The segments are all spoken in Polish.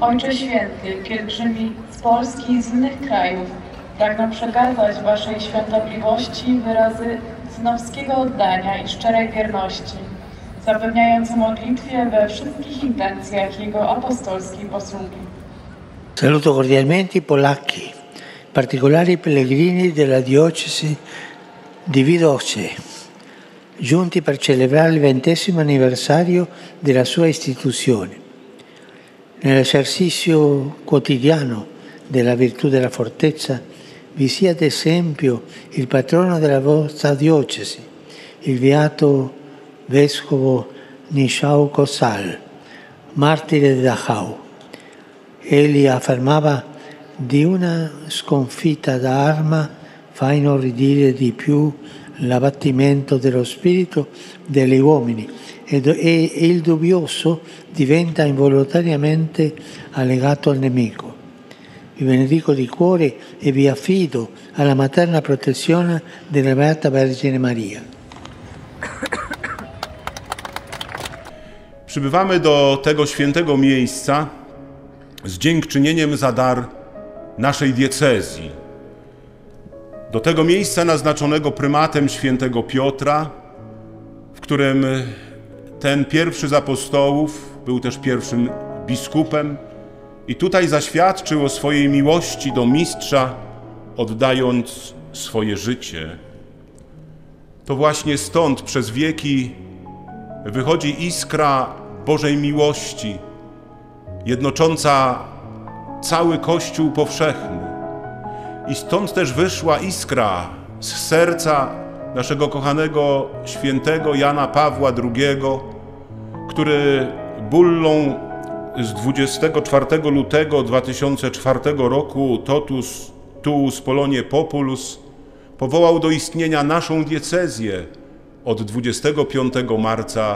Ojcze Święty, pielgrzymi z Polski i z innych krajów pragną przekazać Waszej świątobliwości wyrazy synowskiego oddania i szczerej wierności, zapewniając o modlitwie we wszystkich intencjach Jego apostolskiej posługi. Saluto cordialmente i polacchi, in particolare i pellegrini della diocesi di Widoce, giunti per celebrare il 20° anniversario della sua istituzione. Nell'esercizio quotidiano della virtù della fortezza vi sia ad esempio il patrono della vostra diocesi, il beato vescovo Nishao Kosal, martire di Dachau. Egli affermava di una sconfitta d'arma fa inorridire di più l'abbattimento dello spirito degli uomini e il dubbioso diventa involontariamente allegato al nemico. Vi benedico di cuore e vi affido alla materna protezione della Beata Vergine Maria. Przybywamy do tego świętego miejsca z dziękczynieniem za dar naszej diecezji. Do tego miejsca naznaczonego prymatem świętego Piotra, w którym ten pierwszy z apostołów był też pierwszym biskupem i tutaj zaświadczył o swojej miłości do Mistrza, oddając swoje życie. To właśnie stąd przez wieki wychodzi iskra Bożej miłości, jednocząca cały Kościół powszechny. I stąd też wyszła iskra z serca naszego kochanego świętego Jana Pawła II, który bullą z 24 lutego 2004 roku Totus tuus Polonie populus powołał do istnienia naszą diecezję od 25 marca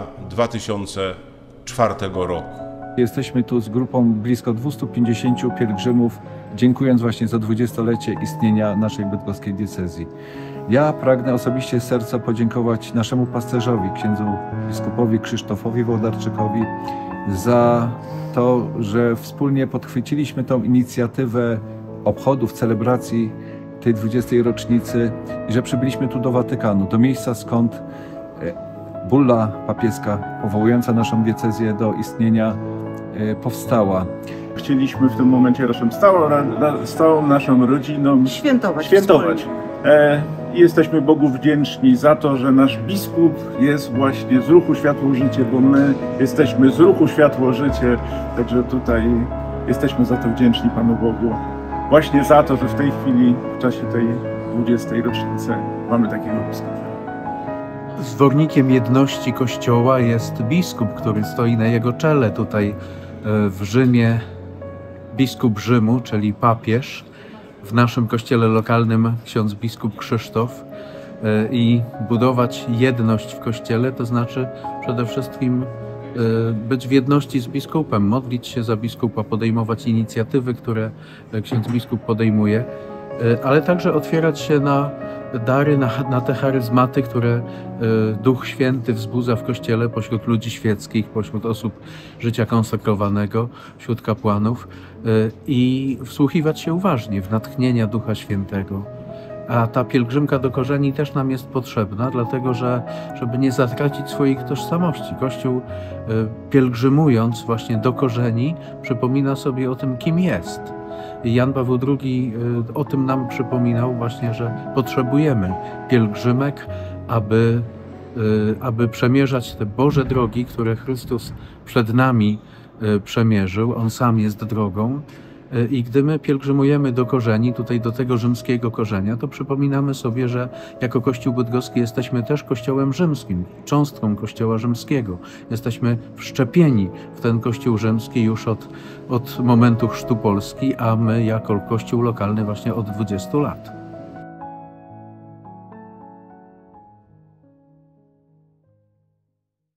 2004 roku. Jesteśmy tu z grupą blisko 250 pielgrzymów, dziękując właśnie za 20-lecie istnienia naszej bydgoskiej diecezji. Ja pragnę osobiście z serca podziękować naszemu pasterzowi, księdzu biskupowi Krzysztofowi Wołdarczykowi, za to, że wspólnie podchwyciliśmy tą inicjatywę obchodów, celebracji tej 20. rocznicy i że przybyliśmy tu do Watykanu, do miejsca, skąd bulla papieska powołująca naszą diecezję do istnienia powstała. Chcieliśmy w tym momencie razem z całą naszą rodziną świętować. Jesteśmy Bogu wdzięczni za to, że nasz biskup jest właśnie z ruchu Światło-Życie, bo my jesteśmy z ruchu Światło-Życie, także tutaj jesteśmy za to wdzięczni Panu Bogu. Właśnie za to, że w tej chwili, w czasie tej 20. rocznicy mamy takiego biskupa. Zwornikiem jedności Kościoła jest biskup, który stoi na jego czele tutaj w Rzymie. Biskup Rzymu, czyli papież, w naszym kościele lokalnym ksiądz biskup Krzysztof. I budować jedność w kościele to znaczy przede wszystkim być w jedności z biskupem, modlić się za biskupa, podejmować inicjatywy, które ksiądz biskup podejmuje, ale także otwierać się na dary, na te charyzmaty, które Duch Święty wzbudza w Kościele pośród ludzi świeckich, pośród osób życia konsekrowanego, wśród kapłanów i wsłuchiwać się uważnie w natchnienia Ducha Świętego. A ta pielgrzymka do korzeni też nam jest potrzebna, dlatego że, żeby nie zatracić swojej tożsamości. Kościół pielgrzymując właśnie do korzeni przypomina sobie o tym, kim jest. Jan Paweł II o tym nam przypominał właśnie, że potrzebujemy pielgrzymek, aby przemierzać te Boże drogi, które Chrystus przed nami przemierzył. On sam jest drogą. I gdy my pielgrzymujemy do korzeni, tutaj do tego rzymskiego korzenia, to przypominamy sobie, że jako Kościół bydgoski jesteśmy też Kościołem rzymskim, cząstką Kościoła rzymskiego. Jesteśmy wszczepieni w ten Kościół rzymski już od momentu chrztu Polski, a my jako Kościół lokalny właśnie od 20 lat.